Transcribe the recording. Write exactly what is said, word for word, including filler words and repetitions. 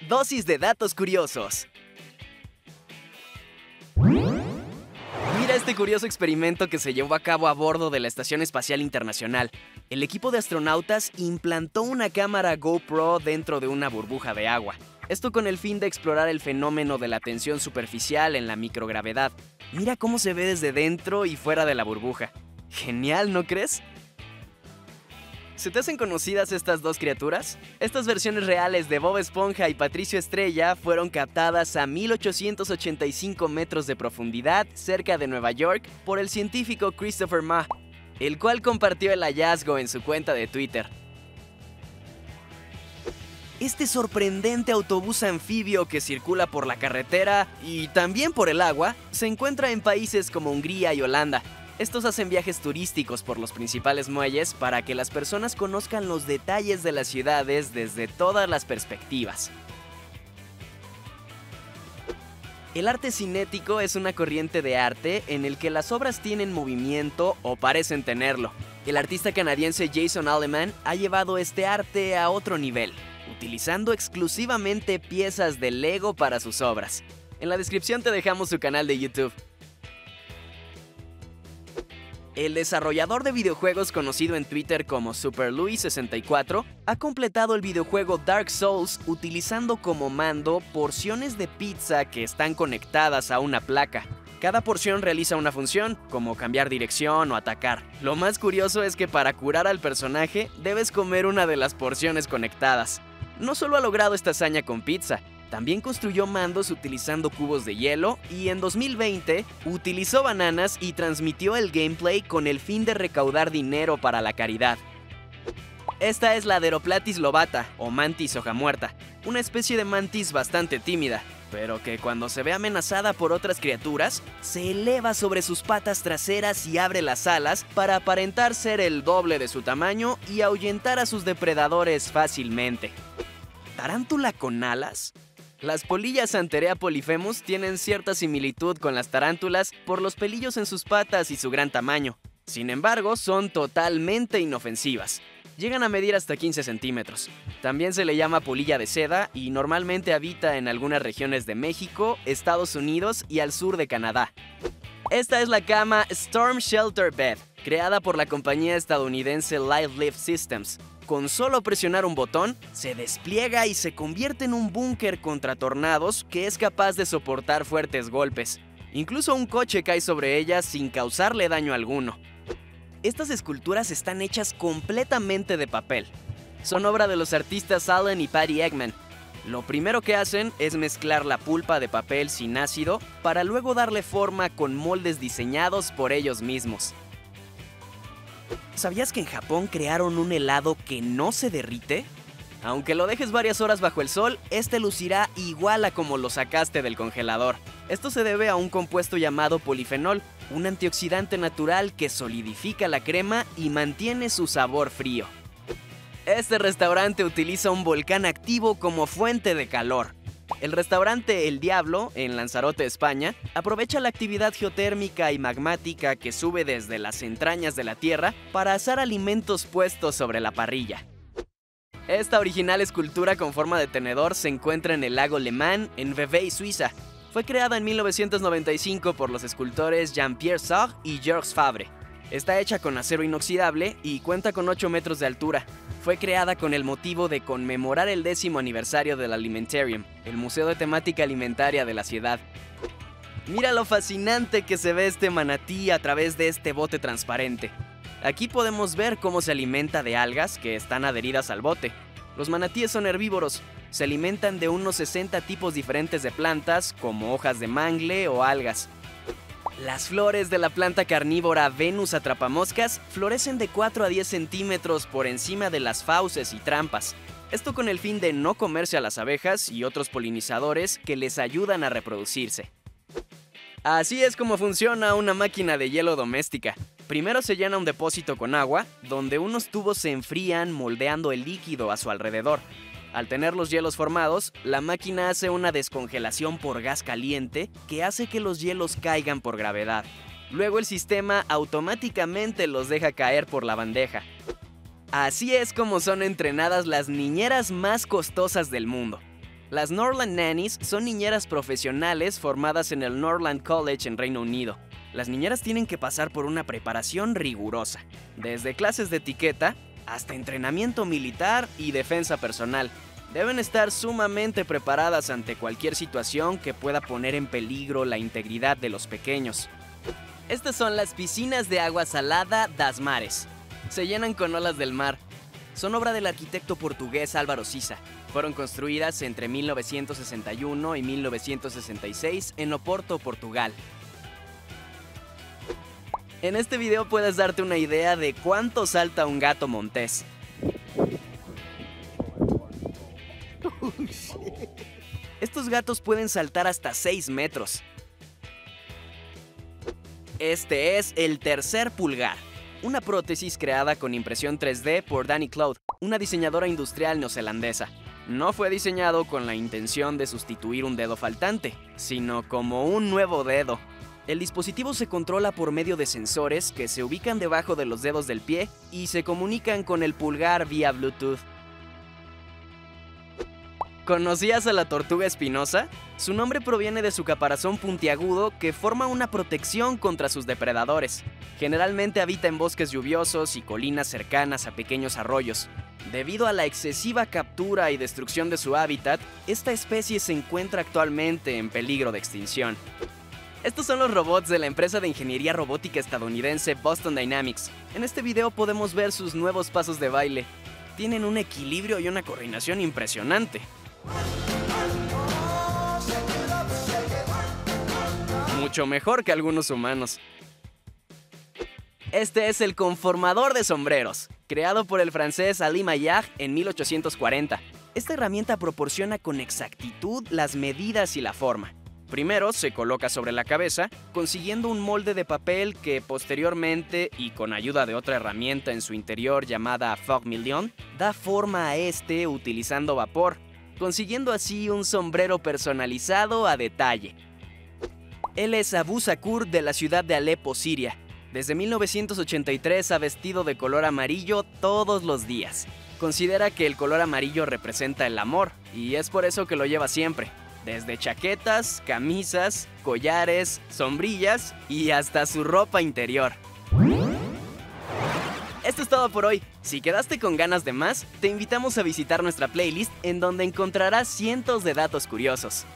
Dosis de datos curiosos. Mira este curioso experimento que se llevó a cabo a bordo de la Estación Espacial Internacional. El equipo de astronautas implantó una cámara GoPro dentro de una burbuja de agua. Esto con el fin de explorar el fenómeno de la tensión superficial en la microgravedad. Mira cómo se ve desde dentro y fuera de la burbuja. Genial, ¿no crees? ¿Se te hacen conocidas estas dos criaturas? Estas versiones reales de Bob Esponja y Patricio Estrella fueron captadas a mil ochocientos ochenta y cinco metros de profundidad cerca de Nueva York por el científico Christopher Ma, el cual compartió el hallazgo en su cuenta de Twitter. Este sorprendente autobús anfibio que circula por la carretera y también por el agua se encuentra en países como Hungría y Holanda. Estos hacen viajes turísticos por los principales muelles para que las personas conozcan los detalles de las ciudades desde todas las perspectivas. El arte cinético es una corriente de arte en el que las obras tienen movimiento o parecen tenerlo. El artista canadiense Jason Aleman ha llevado este arte a otro nivel, utilizando exclusivamente piezas de Lego para sus obras. En la descripción te dejamos su canal de YouTube. El desarrollador de videojuegos conocido en Twitter como SuperLuis sesenta y cuatro ha completado el videojuego Dark Souls utilizando como mando porciones de pizza que están conectadas a una placa. Cada porción realiza una función, como cambiar dirección o atacar. Lo más curioso es que para curar al personaje debes comer una de las porciones conectadas. No solo ha logrado esta hazaña con pizza, también construyó mandos utilizando cubos de hielo y en dos mil veinte utilizó bananas y transmitió el gameplay con el fin de recaudar dinero para la caridad. Esta es la Deroplatis lobata o mantis hoja muerta, una especie de mantis bastante tímida, pero que cuando se ve amenazada por otras criaturas, se eleva sobre sus patas traseras y abre las alas para aparentar ser el doble de su tamaño y ahuyentar a sus depredadores fácilmente. ¿Tarántula con alas? Las polillas Anterea polyphemus tienen cierta similitud con las tarántulas por los pelillos en sus patas y su gran tamaño. Sin embargo, son totalmente inofensivas. Llegan a medir hasta quince centímetros. También se le llama polilla de seda y normalmente habita en algunas regiones de México, Estados Unidos y al sur de Canadá. Esta es la cama Storm Shelter Bed, creada por la compañía estadounidense Live Lift Systems. Con solo presionar un botón, se despliega y se convierte en un búnker contra tornados que es capaz de soportar fuertes golpes. Incluso un coche cae sobre ella sin causarle daño alguno. Estas esculturas están hechas completamente de papel. Son obra de los artistas Alan y Patty Eggman. Lo primero que hacen es mezclar la pulpa de papel sin ácido para luego darle forma con moldes diseñados por ellos mismos. ¿Sabías que en Japón crearon un helado que no se derrite? Aunque lo dejes varias horas bajo el sol, este lucirá igual a como lo sacaste del congelador. Esto se debe a un compuesto llamado polifenol, un antioxidante natural que solidifica la crema y mantiene su sabor frío. Este restaurante utiliza un volcán activo como fuente de calor. El restaurante El Diablo, en Lanzarote, España, aprovecha la actividad geotérmica y magmática que sube desde las entrañas de la Tierra para asar alimentos puestos sobre la parrilla. Esta original escultura con forma de tenedor se encuentra en el lago Le Mans, en Vevey, Suiza. Fue creada en mil novecientos noventa y cinco por los escultores Jean-Pierre Sarre y Georges Fabre. Está hecha con acero inoxidable y cuenta con ocho metros de altura. Fue creada con el motivo de conmemorar el décimo aniversario del Alimentarium, el museo de temática alimentaria de la ciudad. Mira lo fascinante que se ve este manatí a través de este bote transparente. Aquí podemos ver cómo se alimenta de algas que están adheridas al bote. Los manatíes son herbívoros. Se alimentan de unos sesenta tipos diferentes de plantas, como hojas de mangle o algas. Las flores de la planta carnívora Venus atrapamoscas florecen de cuatro a diez centímetros por encima de las fauces y trampas. Esto con el fin de no comerse a las abejas y otros polinizadores que les ayudan a reproducirse. Así es como funciona una máquina de hielo doméstica. Primero se llena un depósito con agua, donde unos tubos se enfrían moldeando el líquido a su alrededor. Al tener los hielos formados, la máquina hace una descongelación por gas caliente que hace que los hielos caigan por gravedad. Luego el sistema automáticamente los deja caer por la bandeja. Así es como son entrenadas las niñeras más costosas del mundo. Las Norland Nannies son niñeras profesionales formadas en el Norland College en Reino Unido. Las niñeras tienen que pasar por una preparación rigurosa, desde clases de etiqueta hasta entrenamiento militar y defensa personal. Deben estar sumamente preparadas ante cualquier situación que pueda poner en peligro la integridad de los pequeños. Estas son las piscinas de agua salada das Mares. Se llenan con olas del mar. Son obra del arquitecto portugués Álvaro Siza. Fueron construidas entre mil novecientos sesenta y uno y mil novecientos sesenta y seis en Oporto, Portugal. En este video puedes darte una idea de cuánto salta un gato montés. Estos gatos pueden saltar hasta seis metros. Este es el tercer pulgar, una prótesis creada con impresión tres D por Danny Cloud, una diseñadora industrial neozelandesa. No fue diseñado con la intención de sustituir un dedo faltante, sino como un nuevo dedo. El dispositivo se controla por medio de sensores que se ubican debajo de los dedos del pie y se comunican con el pulgar vía Bluetooth. ¿Conocías a la tortuga espinosa? Su nombre proviene de su caparazón puntiagudo que forma una protección contra sus depredadores. Generalmente habita en bosques lluviosos y colinas cercanas a pequeños arroyos. Debido a la excesiva captura y destrucción de su hábitat, esta especie se encuentra actualmente en peligro de extinción. Estos son los robots de la empresa de ingeniería robótica estadounidense Boston Dynamics. En este video podemos ver sus nuevos pasos de baile. Tienen un equilibrio y una coordinación impresionante. Mucho mejor que algunos humanos. Este es el conformador de sombreros, creado por el francés Ali Maillard en mil ochocientos cuarenta. Esta herramienta proporciona con exactitud las medidas y la forma. Primero se coloca sobre la cabeza, consiguiendo un molde de papel que posteriormente, y con ayuda de otra herramienta en su interior llamada Fogmillion, da forma a este utilizando vapor, consiguiendo así un sombrero personalizado a detalle. Él es Abu Sakur de la ciudad de Alepo, Siria. Desde mil novecientos ochenta y tres ha vestido de color amarillo todos los días. Considera que el color amarillo representa el amor, y es por eso que lo lleva siempre. Desde chaquetas, camisas, collares, sombrillas y hasta su ropa interior. Esto es todo por hoy. Si quedaste con ganas de más, te invitamos a visitar nuestra playlist en donde encontrarás cientos de datos curiosos.